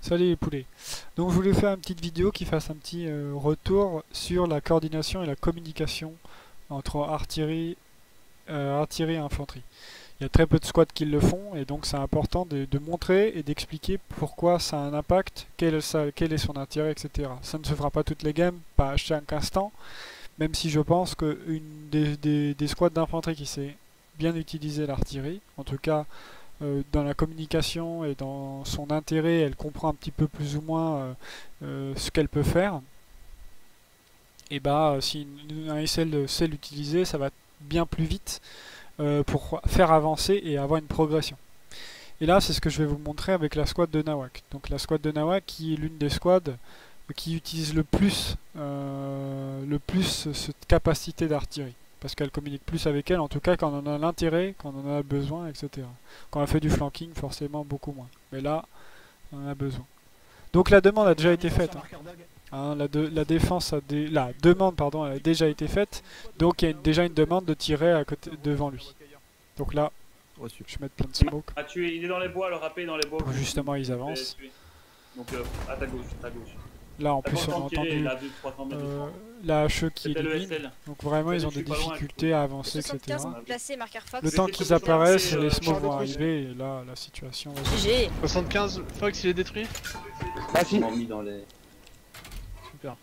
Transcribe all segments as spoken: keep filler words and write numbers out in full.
Salut les poulets. Donc je voulais faire une petite vidéo qui fasse un petit euh, retour sur la coordination et la communication entre artillerie, euh, artillerie et infanterie. Il y a très peu de squads qui le font et donc c'est important de, de montrer et d'expliquer pourquoi ça a un impact, quel, ça, quel est son intérêt, et cetera. Ça ne se fera pas toutes les games, pas à chaque instant, même si je pense qu'une des, des, des squads d'infanterie qui sait bien utiliser l'artillerie, en tout cas euh, dans la communication et dans son intérêt, elle comprend un petit peu plus ou moins euh, euh, ce qu'elle peut faire. Et bah si une- un S L sait l'utiliser, ça va bien plus vite euh, pour faire avancer et avoir une progression. Et là, c'est ce que je vais vous montrer avec la squad de Nawak. Donc la squad de Nawak qui est l'une des squads qui utilise le plus, euh, le plus cette capacité d'artillerie. Parce qu'elle communique plus avec elle, en tout cas quand on en a l'intérêt, quand on en a besoin, et cetera. Quand on fait du flanking, forcément beaucoup moins. Mais là, on en a besoin. Donc la demande a déjà été faite. Hein. Hein, la, de, la défense a dé, la demande pardon, elle a déjà été faite. Donc il y a une, déjà une demande de tirer à côté, devant lui. Donc là, je vais mettre plein de smoke. Ah, tu es, il est dans les bois, le râpé est dans les bois. Donc justement, ils avancent. Donc euh, à ta gauche, à ta gauche. Là, en plus, on a entendu euh, la H E qui élimine. Donc vraiment, ils ont des difficultés à avancer, et cetera. Le temps qu'ils apparaissent, les smokes vont arriver. Et là, la situation va se... G G. soixante-quinze, Fox, il est détruit. Ah, si. Mis dans les... Super.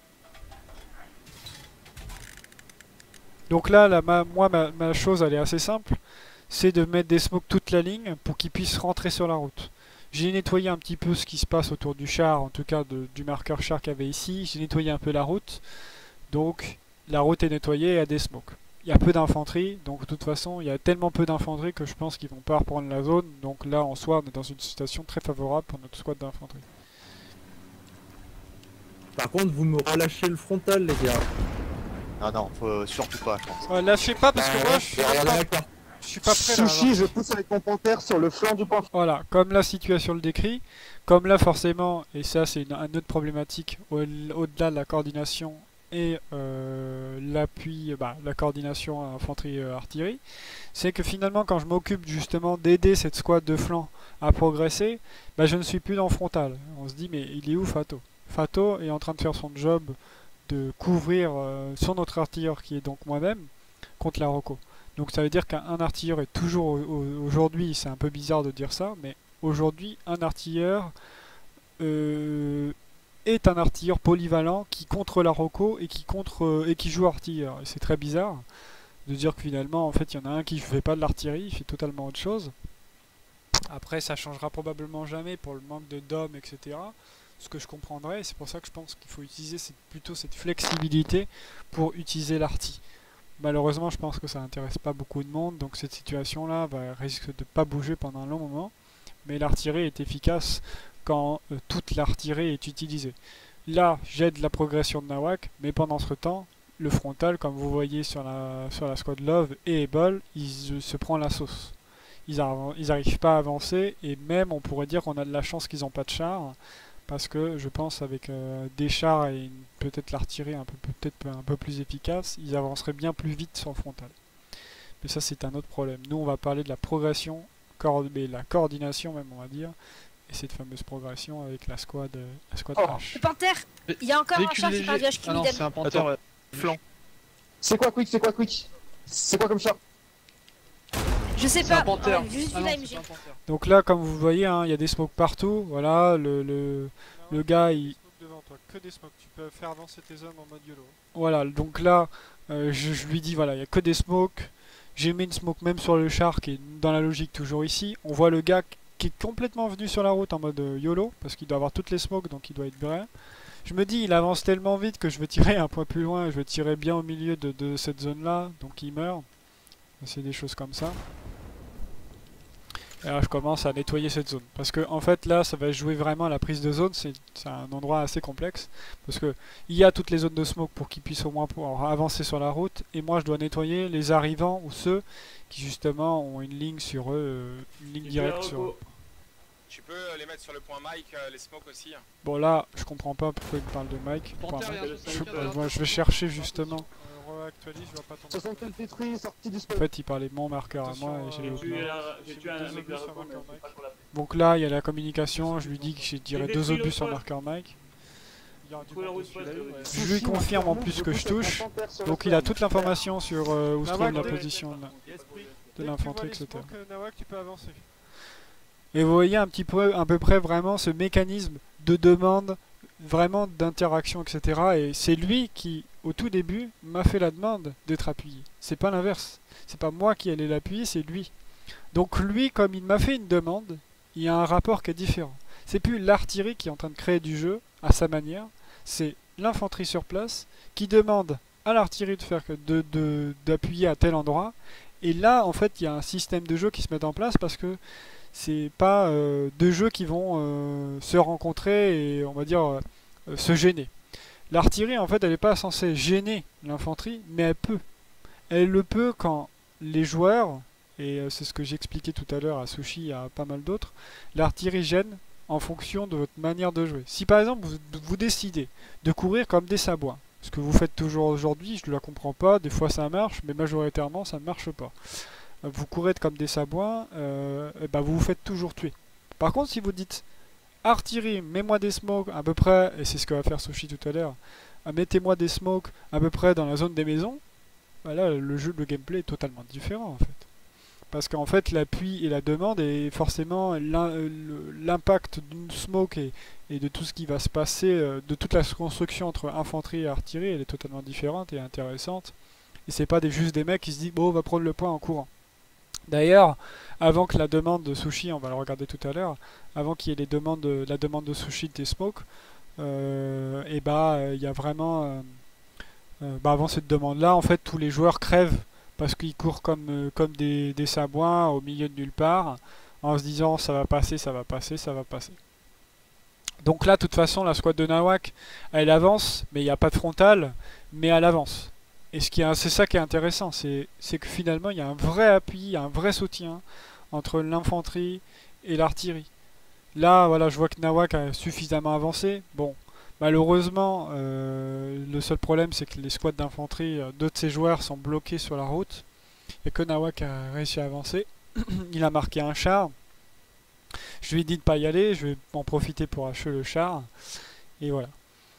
Donc là, la, ma, moi, ma, ma chose, elle est assez simple. C'est de mettre des smokes toute la ligne pour qu'ils puissent rentrer sur la route. J'ai nettoyé un petit peu ce qui se passe autour du char, en tout cas de, du marqueur char qu'il y avait ici. J'ai nettoyé un peu la route. Donc la route est nettoyée et il y a des smokes. Il y a peu d'infanterie, donc de toute façon il y a tellement peu d'infanterie que je pense qu'ils vont pas reprendre la zone. Donc là en soi on est dans une situation très favorable pour notre squad d'infanterie. Par contre vous me relâchez le frontal les gars. Ah non, faut surtout pas je pense. Ouais, lâchez pas parce que moi je suis pas... Je suis pas prêt là. Sushi, je pousse avec mon panthère sur le flanc du point. Voilà, comme la situation le décrit, comme là forcément, et ça c'est une, une autre problématique au-delà de la coordination et euh, l'appui, bah, la coordination infanterie-artillerie, c'est que finalement quand je m'occupe justement d'aider cette squad de flanc à progresser, bah, je ne suis plus dans le frontal. On se dit mais il est où Fato? Fato est en train de faire son job de couvrir euh, son autre artilleur qui est donc moi-même contre la Rocco. Donc ça veut dire qu'un artilleur est toujours, aujourd'hui, c'est un peu bizarre de dire ça, mais aujourd'hui, un artilleur euh, est un artilleur polyvalent qui contre la Rocco et qui, contre, euh, et qui joue artilleur. Et c'est très bizarre de dire que finalement, en fait, il y en a un qui ne fait pas de l'artillerie, il fait totalement autre chose. Après, ça changera probablement jamais pour le manque de dom, et cetera. Ce que je comprendrais, c'est pour ça que je pense qu'il faut utiliser cette, plutôt cette flexibilité pour utiliser l'artillerie. Malheureusement, je pense que ça n'intéresse pas beaucoup de monde, donc cette situation-là va, risque de ne pas bouger pendant un long moment. Mais l'artillerie est efficace quand euh, toute l'artillerie est utilisée. Là, j'aide la progression de Nawak, mais pendant ce temps, le frontal, comme vous voyez sur la, sur la squad Love et Ebol, il euh, se prend la sauce. Ils n'arrivent pas à avancer, et même on pourrait dire qu'on a de la chance qu'ils n'ont pas de char. Parce que je pense avec euh, des chars et peut-être l'artillerie un peu peut-être un peu plus efficace, ils avanceraient bien plus vite sur le frontal. Mais ça c'est un autre problème. Nous on va parler de la progression, mais la coordination même on va dire, et cette fameuse progression avec la squad, euh, la squad oh. H. Le panthère. Il y a encore un char qui parle de H Q Ah non, c'est un panthère euh, flanc. C'est quoi quick? C'est quoi quick? C'est quoi comme chat? Je sais C'est un pas, panthère. oh, juste Ah vu non, la c'est M G. pas un panthère. Donc là comme vous voyez, hein, il y a des smokes partout. Voilà, le, le, le gars il... devant toi, que des smokes, tu peux faire avancer tes hommes en mode YOLO. Voilà, donc là, euh, je, je lui dis, voilà, il n'y a que des smokes. J'ai mis une smoke même sur le char qui est dans la logique toujours ici. On voit le gars qui est complètement venu sur la route en mode euh, YOLO, parce qu'il doit avoir toutes les smokes, donc il doit être vrai. Je me dis, il avance tellement vite que je vais tirer un point plus loin, je vais tirer bien au milieu de, de cette zone-là, donc il meurt. C'est des choses comme ça. Et là je commence à nettoyer cette zone. Parce que en fait là ça va jouer vraiment à la prise de zone. C'est un endroit assez complexe. Parce que il y a toutes les zones de smoke pour qu'ils puissent au moins pouvoir avancer sur la route. Et moi je dois nettoyer les arrivants ou ceux qui justement ont une ligne sur eux. Euh, une ligne directe sur eux. Tu peux les mettre sur le point Mike, les smokes aussi. Bon là je comprends pas pourquoi il me parle de Mike. Panthère, Enfin, il y a un je, soixante-quinze, euh, moi, je vais chercher justement. Actualise, je vois pas ton... soixante-quinze détruits, sorti du En spot. fait il parlait de mon marqueur à moi et j'ai J'ai oublié. tué un mec de la Rocco, mais pas pour la paix. Donc là, il y a la communication, je lui dis que j'ai tiré deux obus sur marqueur Mike. Je lui confirme en plus que je touche, donc il a toute l'information sur euh, où se trouve la position de, de l'infanterie, et cetera. Et vous voyez un petit peu, à peu près vraiment ce mécanisme de demande, vraiment d'interaction, et cetera. Et c'est lui qui, au tout début, m'a fait la demande d'être appuyé. C'est pas l'inverse. C'est pas moi qui allais l'appuyer, c'est lui. Donc lui, comme il m'a fait une demande, il y a un rapport qui est différent. C'est plus l'artillerie qui est en train de créer du jeu à sa manière, c'est l'infanterie sur place qui demande à l'artillerie de faire de, de, d'appuyer à tel endroit. Et là, en fait, il y a un système de jeu qui se met en place parce que c'est pas euh, deux jeux qui vont euh, se rencontrer et on va dire euh, se gêner. L'artillerie, en fait, elle n'est pas censée gêner l'infanterie, mais elle peut. Elle le peut quand les joueurs, et euh, c'est ce que j'expliquais tout à l'heure à Sushi et à pas mal d'autres, l'artillerie gêne en fonction de votre manière de jouer. Si par exemple vous, vous décidez de courir comme des sabouins, ce que vous faites toujours aujourd'hui, je ne la comprends pas, des fois ça marche, mais majoritairement ça ne marche pas. Vous courez comme des sabouins, euh, et ben vous vous faites toujours tuer. Par contre, si vous dites artillerie, mets-moi des smokes à peu près, et c'est ce que va faire Sushi tout à l'heure, mettez-moi des smokes à peu près dans la zone des maisons, ben là le jeu, le gameplay est totalement différent en fait. Parce qu'en fait, l'appui et la demande et forcément l'impact d'une smoke et, et de tout ce qui va se passer, de toute la construction entre infanterie et artillerie, elle est totalement différente et intéressante. Et c'est pas des, juste des mecs qui se disent bon, on va prendre le point en courant. D'ailleurs, avant que la demande de Sushi, on va le regarder tout à l'heure, avant qu'il y ait les demandes de, la demande de Sushi des smokes, euh, et bah il y a vraiment, euh, euh, bah avant cette demande-là, en fait, tous les joueurs crèvent. Parce qu'ils courent comme, euh, comme des, des sabouins au milieu de nulle part, en se disant ça va passer, ça va passer, ça va passer. Donc là, de toute façon, la squad de Nawak, elle avance, mais il n'y a pas de frontal, mais elle avance. Et ce qui est, c'est ça qui est intéressant, c'est que finalement, il y a un vrai appui, un vrai soutien entre l'infanterie et l'artillerie. Là, voilà, je vois que Nawak a suffisamment avancé. Bon, malheureusement, euh, le seul problème, c'est que les squads d'infanterie, euh, deux de ses joueurs sont bloqués sur la route, et que Nawak a réussi à avancer. Il a marqué un char. Je lui ai dit de ne pas y aller, je vais en profiter pour achever le char. Et voilà.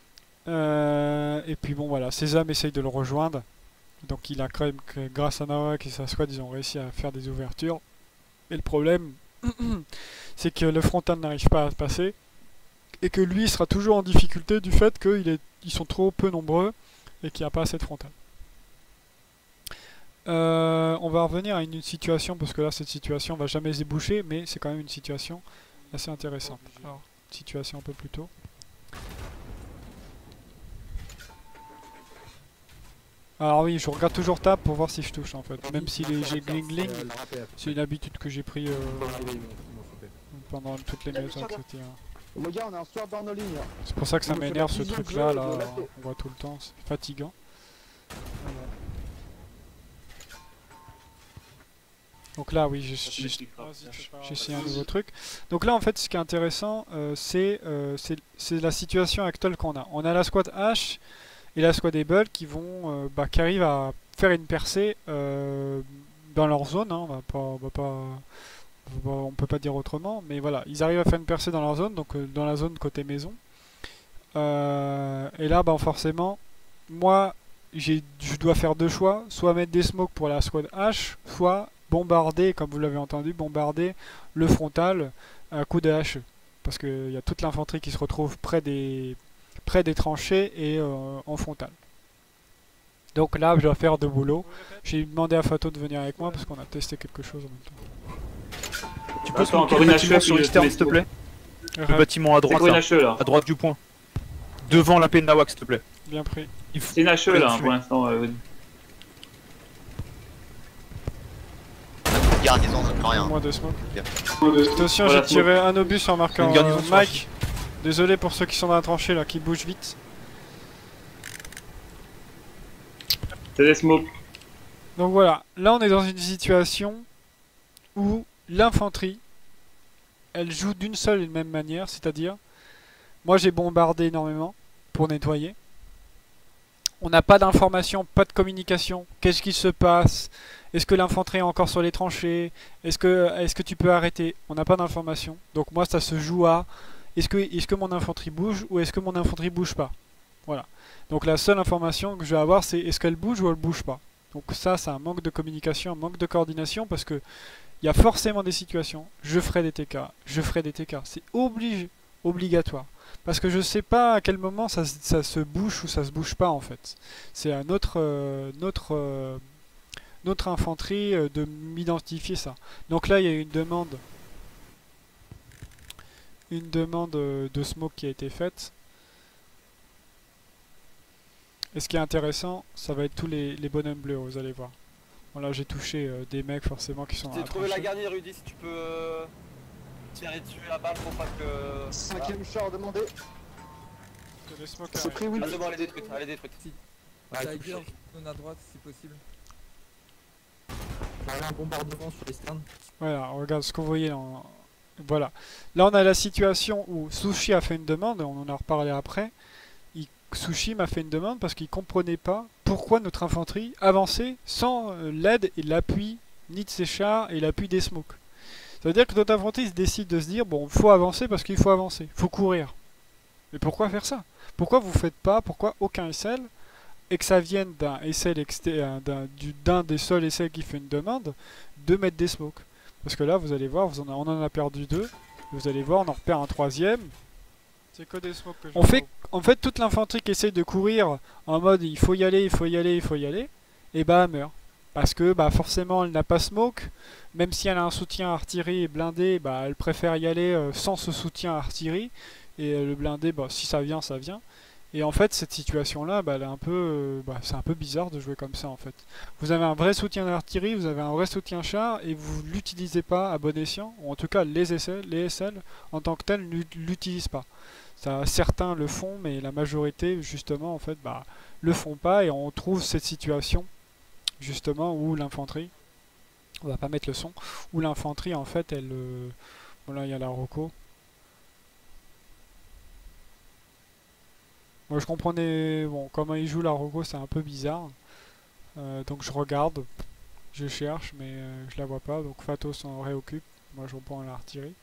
Euh, et puis bon, voilà, Sésame essaye de le rejoindre. Donc il a quand même, grâce à Nawak et sa squad, ils ont réussi à faire des ouvertures. Et le problème, c'est que le frontal n'arrive pas à passer. Et que lui sera toujours en difficulté du fait qu'ils ils sont trop peu nombreux et qu'il n'y a pas assez de frontal. Euh, on va revenir à une situation, parce que là cette situation va jamais déboucher, mais c'est quand même une situation assez intéressante. Alors, situation un peu plus tôt. Alors oui, je regarde toujours tab pour voir si je touche en fait, même si j'ai gling gling, c'est une habitude que j'ai pris euh, pendant toutes les maisons, et cetera. Les gars, on est en sword dans nos lignes. C'est pour ça que ça m'énerve ce truc là, là, on voit tout le temps, c'est fatigant. Donc là oui, j'ai essayé un nouveau truc. Donc là en fait ce qui est intéressant euh, c'est euh, la situation actuelle qu'on a. On a la squad H et la squad Able qui vont euh, bah, qui arrivent à faire une percée euh, dans leur zone, hein, on va pas, on va pas on peut pas dire autrement, mais voilà, ils arrivent à faire une percée dans leur zone, donc euh, dans la zone côté maison. Euh, et là, bah, forcément, moi, je dois faire deux choix, soit mettre des smokes pour la squad H, soit bombarder, comme vous l'avez entendu, bombarder le frontal à coup de H E. Parce qu'il y a toute l'infanterie qui se retrouve près des, près des tranchées et euh, en frontal. Donc là, je dois faire deux boulots. J'ai demandé à Fato de venir avec moi parce qu'on a testé quelque chose en même temps. Tu peux smoker le bâtiment sur externe s'il te plaît? Le bâtiment à droite, là, à droite du point. Devant la P de Nawak s'il te plaît. Bien pris. C'est une H E là pour l'instant. Euh... Garnison, ça ne fait rien. Moins de smoke. Attention, j'ai tiré un obus sur marqueur euh, Mike. Désolé pour ceux qui sont dans la tranchée là, qui bougent vite. C'est des smokes. Donc voilà, là on est dans une situation où l'infanterie, elle joue d'une seule et même manière, c'est-à-dire, moi j'ai bombardé énormément pour nettoyer. On n'a pas d'informations, pas de communication. Qu'est-ce qui se passe? Est-ce que l'infanterie est encore sur les tranchées? Est-ce que, est-ce que tu peux arrêter? On n'a pas d'informations. Donc moi, ça se joue à est-ce que, est-ce que mon infanterie bouge ou est-ce que mon infanterie bouge pas? Voilà. Donc la seule information que je vais avoir, c'est est-ce qu'elle bouge ou elle bouge pas? Donc ça, c'est un manque de communication, un manque de coordination parce que il y a forcément des situations. Je ferai des T K, je ferai des T K. C'est obligé, obligatoire. Parce que je sais pas à quel moment ça, ça se bouge ou ça se bouge pas en fait. C'est à notre, euh, notre, euh, notre infanterie euh, de m'identifier ça. Donc là il y a une demande, une demande euh, de smoke qui a été faite. Et ce qui est intéressant, ça va être tous les, les bonhommes bleus, vous allez voir. Bon là j'ai touché euh, des mecs forcément qui sont... J'ai trouvé la garnie Rudy, si tu peux... Euh... tirer dessus la balle pour pas que... Cinquième char demandé. C'est pris, oui. Ah, c'est bon, elle est détruite, elle est détruite. Ah, Tiger, donne à droite si possible. Voilà un bombardement sur les stands. Voilà, regarde ce qu'on voyait en... Voilà. Là on a la situation où Sushi a fait une demande, on en a reparlé après. Il... Sushi m'a fait une demande parce qu'il comprenait pas pourquoi notre infanterie avançait sans l'aide et l'appui ni de ses chars et l'appui des smokes. Ça veut dire que notre infanterie se décide de se dire bon, il faut avancer parce qu'il faut avancer, il faut courir. Mais pourquoi faire ça? Pourquoi vous faites pas, pourquoi aucun S L, et que ça vienne d'un S L d'un d'un des seuls S L qui fait une demande, de mettre des smokes? Parce que là, vous allez voir, vous en a, on en a perdu deux, vous allez voir, on en repère un troisième. C'est que des smokes que je on fait, En fait, toute l'infanterie qui essaye de courir en mode il faut y aller, il faut y aller, il faut y aller, et bah elle meurt. Parce que bah forcément elle n'a pas smoke, même si elle a un soutien artillerie et blindé, bah elle préfère y aller euh, sans ce soutien artillerie, et euh, le blindé, bah si ça vient, ça vient. Et en fait cette situation là, bah, elle est un peu, euh, bah, c'est un peu bizarre de jouer comme ça en fait. Vous avez un vrai soutien d'artillerie, vous avez un vrai soutien char, et vous l'utilisez pas à bon escient, ou en tout cas les S L, les S L en tant que tels l'utilisent pas. Ça, certains le font, mais la majorité justement en fait bah, le font pas, et on trouve cette situation justement où l'infanterie, on va pas mettre le son, où l'infanterie en fait elle, euh, bon là il y a la Rocco. Moi je comprenais, bon comment il joue la Rocco c'est un peu bizarre, euh, donc je regarde, je cherche mais euh, je la vois pas, donc Fatos s'en réoccupe, moi je reprends l'artillerie.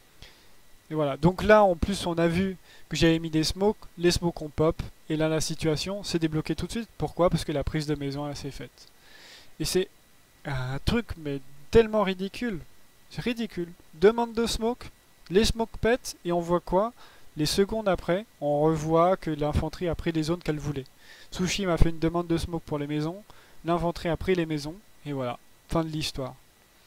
Et voilà, donc là en plus on a vu que j'avais mis des smokes, les smokes ont pop, et là la situation s'est débloquée tout de suite. Pourquoi? Parce que la prise de maison elle s'est faite. Et c'est un truc mais tellement ridicule. C'est ridicule. Demande de smoke, les smokes pètent, et on voit quoi? Les secondes après, on revoit que l'infanterie a pris les zones qu'elle voulait. Sushi m'a fait une demande de smoke pour les maisons, l'infanterie a pris les maisons, et voilà, fin de l'histoire.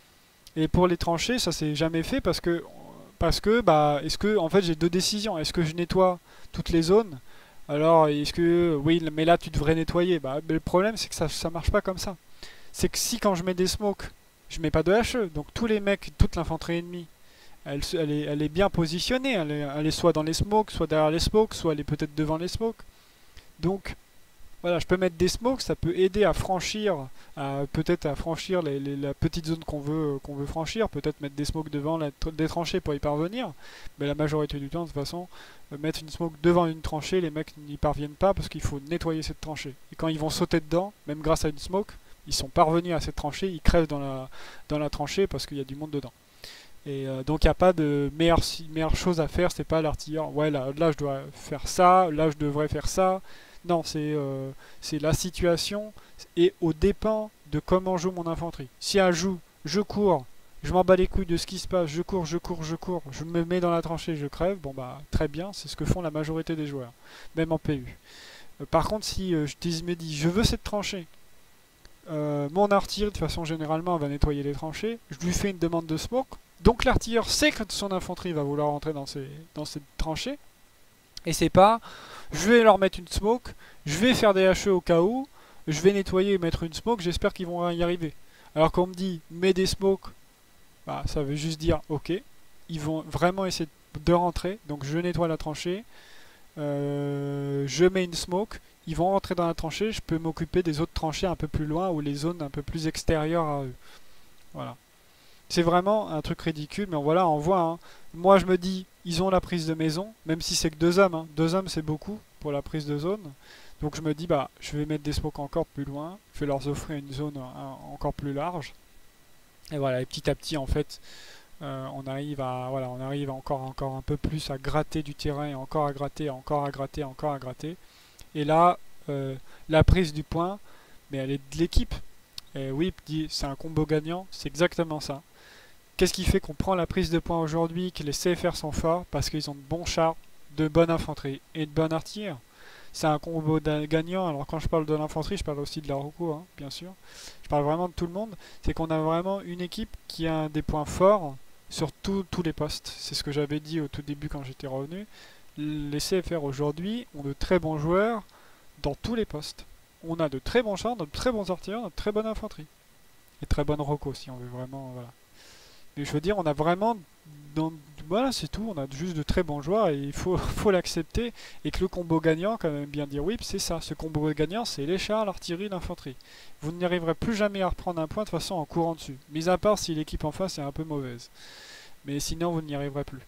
Et pour les tranchées, ça s'est jamais fait parce que Parce que, bah, est-ce que, en fait, j'ai deux décisions. Est-ce que je nettoie toutes les zones? Alors, est-ce que, oui, mais là, tu devrais nettoyer. Bah, mais le problème, c'est que ça, ça marche pas comme ça. C'est que si, quand je mets des smokes, je mets pas de H E, donc tous les mecs, toute l'infanterie ennemie, elle, elle, est, elle est bien positionnée. Elle est, elle est soit dans les smokes, soit derrière les smokes, soit elle est peut-être devant les smokes. Donc, voilà, je peux mettre des smokes, ça peut aider à franchir, à, peut-être à franchir les, les, la petite zone qu'on veut, qu'on veut franchir, peut-être mettre des smokes devant la, des tranchées pour y parvenir, mais la majorité du temps, de toute façon, euh, mettre une smoke devant une tranchée, les mecs n'y parviennent pas parce qu'il faut nettoyer cette tranchée. Et quand ils vont sauter dedans, même grâce à une smoke, ils sont parvenus à cette tranchée, ils crèvent dans la, dans la tranchée parce qu'il y a du monde dedans. Et euh, donc il n'y a pas de meilleure, meilleure chose à faire, c'est pas l'artilleur, ouais là, là je dois faire ça, là je devrais faire ça. Non, c'est euh, la situation et au dépend de comment joue mon infanterie. Si elle joue, je cours, je m'en bats les couilles de ce qui se passe, je cours, je cours, je cours, je me mets dans la tranchée, je crève, bon bah très bien, c'est ce que font la majorité des joueurs, même en P U. Euh, par contre, si euh, je dis, me dis, je veux cette tranchée, euh, mon artilleur, de façon généralement, va nettoyer les tranchées, je lui fais une demande de smoke, donc l'artilleur sait que son infanterie va vouloir rentrer dans, ces, dans cette tranchée, et c'est pas, je vais leur mettre une smoke, je vais faire des H E au cas où, je vais nettoyer et mettre une smoke, j'espère qu'ils vont y arriver. Alors qu'on me dit, mets des smokes, bah, ça veut juste dire, ok, ils vont vraiment essayer de rentrer, donc je nettoie la tranchée, euh, je mets une smoke, ils vont rentrer dans la tranchée, je peux m'occuper des autres tranchées un peu plus loin ou les zones un peu plus extérieures à eux. Voilà. C'est vraiment un truc ridicule, mais voilà, on voit, hein. Moi je me dis, ils ont la prise de maison, même si c'est que deux hommes, hein. Deux hommes c'est beaucoup pour la prise de zone. Donc je me dis, bah, je vais mettre des smokes encore plus loin, je vais leur offrir une zone hein, encore plus large. Et voilà, et petit à petit, en fait, euh, on arrive à, voilà, on arrive encore, encore un peu plus à gratter du terrain, et encore à gratter, encore à gratter, encore à gratter. Et là, euh, la prise du point, mais elle est de l'équipe. Et oui, dit, c'est un combo gagnant, c'est exactement ça. Qu'est-ce qui fait qu'on prend la prise de points aujourd'hui, que les C F R sont forts? Parce qu'ils ont de bons chars, de bonne infanterie et de bonne artillerie. C'est un combo gagnant. Alors quand je parle de l'infanterie, je parle aussi de la reco, hein, bien sûr. Je parle vraiment de tout le monde. C'est qu'on a vraiment une équipe qui a des points forts sur tous les postes. C'est ce que j'avais dit au tout début quand j'étais revenu. Les C F R aujourd'hui ont de très bons joueurs dans tous les postes. On a de très bons chars, de très bons artilleurs, de très bonne infanterie. Et très bonne reco si on veut vraiment... Voilà. Mais je veux dire, on a vraiment... Dans, voilà, c'est tout. On a juste de très bons joueurs et il faut, faut l'accepter. Et que le combo gagnant, quand même bien dire oui, c'est ça. Ce combo gagnant, c'est les chars, l'artillerie, l'infanterie. Vous n'y arriverez plus jamais à reprendre un point de façon en courant dessus. Mis à part si l'équipe en face est un peu mauvaise. Mais sinon, vous n'y arriverez plus.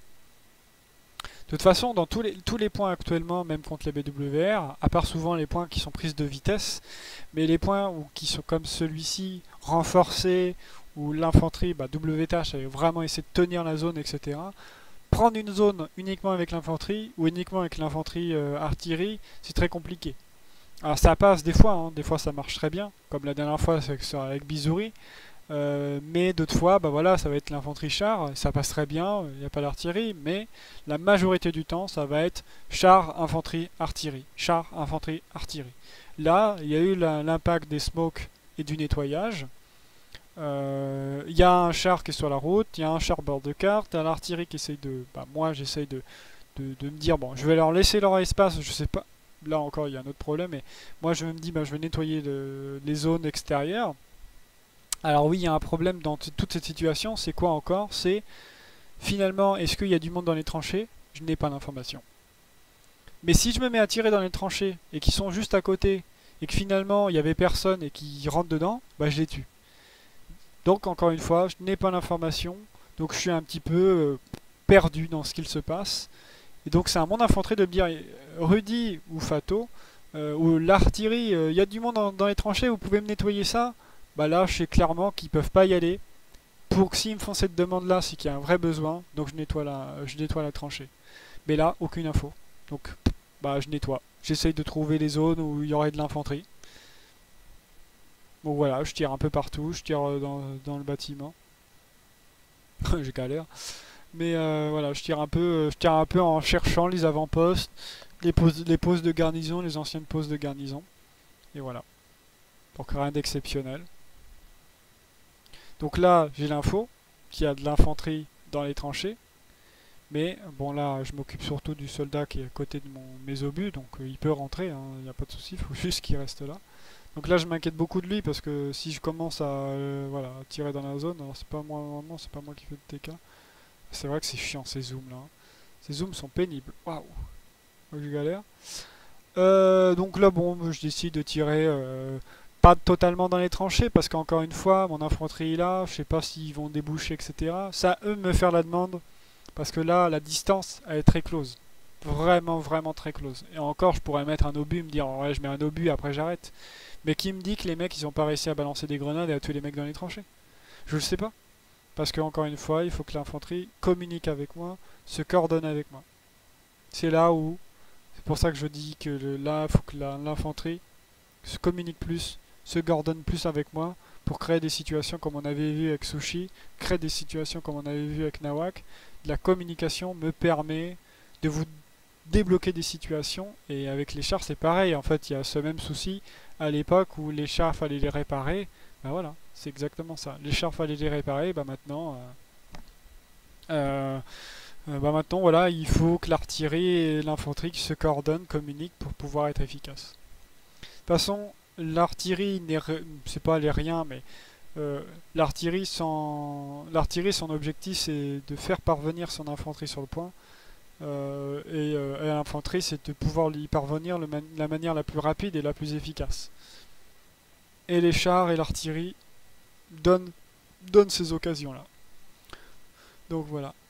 De toute façon, dans tous les, tous les points actuellement, même contre les B W R, à part souvent les points qui sont prises de vitesse, mais les points où, qui sont comme celui-ci, renforcés, où l'infanterie, bah, W T H avait vraiment essayé de tenir la zone, et cetera. Prendre une zone uniquement avec l'infanterie, ou uniquement avec l'infanterie euh, artillerie, c'est très compliqué. Alors ça passe des fois, hein, des fois ça marche très bien, comme la dernière fois avec Bizouri. Euh, mais d'autres fois, bah voilà, ça va être l'infanterie char, ça passe très bien, il n'y a pas d'artillerie, mais la majorité du temps, ça va être char, infanterie, artillerie, char, infanterie, artillerie. Là, il y a eu l'impact des smokes et du nettoyage. Il euh, y a un char qui est sur la route, il y a un char bord de carte, il y a l'artillerie qui essaye de... Bah, moi, j'essaye de, de, de me dire, bon, je vais leur laisser leur espace, je sais pas, là encore, il y a un autre problème, mais moi, je me dis, bah, je vais nettoyer le, les zones extérieures. Alors oui, il y a un problème dans toute cette situation, c'est quoi encore? C'est finalement, est-ce qu'il y a du monde dans les tranchées? Je n'ai pas l'information. Mais si je me mets à tirer dans les tranchées et qu'ils sont juste à côté et que finalement il y avait personne et qu'ils rentrent dedans, bah je les tue. Donc encore une fois, je n'ai pas l'information, donc je suis un petit peu euh, perdu dans ce qu'il se passe. Et donc c'est à mon infanterie de me dire, Rudy ou Fato, euh, ou l'artillerie, il euh, y a du monde dans, dans les tranchées, vous pouvez me nettoyer ça? Bah là, je sais clairement qu'ils peuvent pas y aller. Pour que s'ils me font cette demande-là, c'est qu'il y a un vrai besoin. Donc je nettoie la, je nettoie la tranchée. Mais là, aucune info. Donc, bah je nettoie. J'essaye de trouver les zones où il y aurait de l'infanterie. Donc voilà, je tire un peu partout. Je tire dans, dans le bâtiment. J'ai galère. Mais euh, voilà, je tire un peu, je tire un peu en cherchant les avant-postes, les postes, les postes de garnison, les anciennes postes de garnison. Et voilà. Donc rien d'exceptionnel. Donc là, j'ai l'info qu'il y a de l'infanterie dans les tranchées. Mais bon là, je m'occupe surtout du soldat qui est à côté de mon, mes obus. Donc euh, il peut rentrer, il hein, n'y a pas de souci, il faut juste qu'il reste là. Donc là, je m'inquiète beaucoup de lui parce que si je commence à, euh, voilà, à tirer dans la zone, alors c'est pas moi normalement, c'est pas moi qui fais le T K. C'est vrai que c'est chiant ces zooms là. Ces zooms sont pénibles. Waouh, je galère. Euh, donc là, bon, je décide de tirer... Euh, pas totalement dans les tranchées parce qu'encore une fois mon infanterie est là, je sais pas s'ils vont déboucher, etc. C'est à eux de me faire la demande parce que là la distance elle est très close, vraiment vraiment très close. Et encore je pourrais mettre un obus, me dire ouais je mets un obus après j'arrête, mais qui me dit que les mecs ils ont pas réussi à balancer des grenades et à tuer les mecs dans les tranchées? Je le sais pas, parce que encore une fois il faut que l'infanterie communique avec moi, se coordonne avec moi. C'est là où, c'est pour ça que je dis que le, là il faut que l'infanterie se communique plus, se coordonne plus avec moi pour créer des situations comme on avait vu avec Sushi, créer des situations comme on avait vu avec Nawak. La communication me permet de vous débloquer des situations et avec les chars c'est pareil, en fait il y a ce même souci à l'époque où les chars fallait les réparer, ben voilà, c'est exactement ça. Les chars fallait les réparer, ben maintenant euh, euh, bah maintenant voilà, il faut que l'artillerie et l'infanterie se coordonnent, communiquent pour pouvoir être efficaces. De toute façon, l'artillerie, c'est pas les rien, mais euh, l'artillerie, son, l'artillerie, son objectif, c'est de faire parvenir son infanterie sur le point. Euh, et, euh, et l'infanterie, c'est de pouvoir y parvenir de man la manière la plus rapide et la plus efficace. Et les chars et l'artillerie donnent, donnent ces occasions-là. Donc voilà.